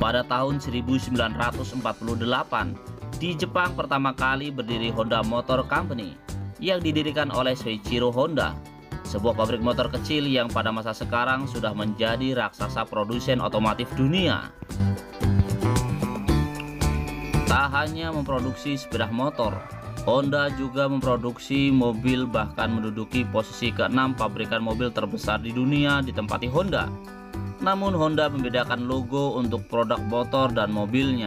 Pada tahun 1948, di Jepang pertama kali berdiri Honda Motor Company yang didirikan oleh Soichiro Honda, sebuah pabrik motor kecil yang pada masa sekarang sudah menjadi raksasa produsen otomotif dunia. Tak hanya memproduksi sepeda motor, Honda juga memproduksi mobil, bahkan menduduki posisi ke-6 pabrikan mobil terbesar di dunia ditempati Honda. Namun Honda membedakan logo untuk produk motor dan mobilnya.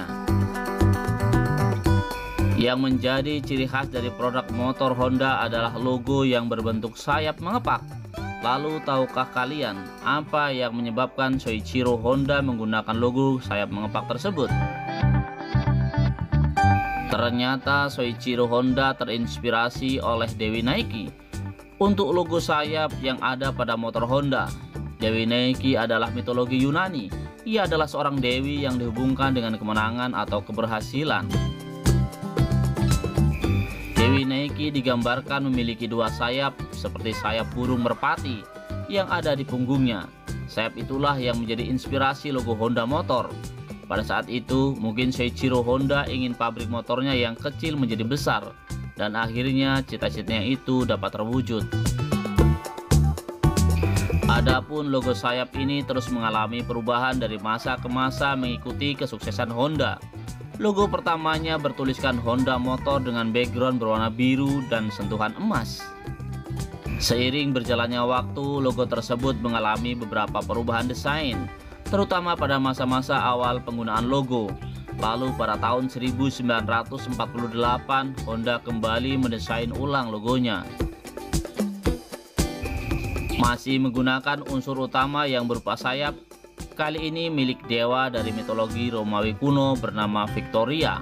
Yang menjadi ciri khas dari produk motor Honda adalah logo yang berbentuk sayap mengepak. Lalu tahukah kalian apa yang menyebabkan Soichiro Honda menggunakan logo sayap mengepak tersebut? Ternyata Soichiro Honda terinspirasi oleh Dewi Nike untuk logo sayap yang ada pada motor Honda. Dewi Nike adalah mitologi Yunani. Ia adalah seorang dewi yang dihubungkan dengan kemenangan atau keberhasilan. Dewi Nike digambarkan memiliki dua sayap seperti sayap burung merpati yang ada di punggungnya. Sayap itulah yang menjadi inspirasi logo Honda Motor. Pada saat itu, mungkin Soichiro Honda ingin pabrik motornya yang kecil menjadi besar, dan akhirnya cita-citanya itu dapat terwujud. Adapun logo sayap ini terus mengalami perubahan dari masa ke masa mengikuti kesuksesan Honda. Logo pertamanya bertuliskan Honda Motor dengan background berwarna biru dan sentuhan emas. Seiring berjalannya waktu, logo tersebut mengalami beberapa perubahan desain, terutama pada masa-masa awal penggunaan logo. Lalu pada tahun 1948, Honda kembali mendesain ulang logonya. Masih menggunakan unsur utama yang berupa sayap, kali ini milik dewa dari mitologi Romawi kuno bernama Victoria.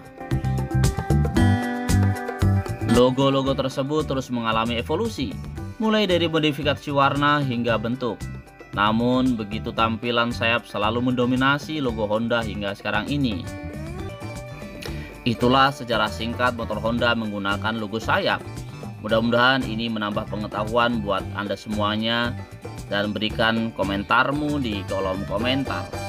Logo-logo tersebut terus mengalami evolusi, mulai dari modifikasi warna hingga bentuk. Namun begitu tampilan sayap selalu mendominasi logo Honda hingga sekarang ini. Itulah sejarah singkat motor Honda menggunakan logo sayap. Mudah-mudahan ini menambah pengetahuan buat Anda semuanya, dan berikan komentarmu di kolom komentar.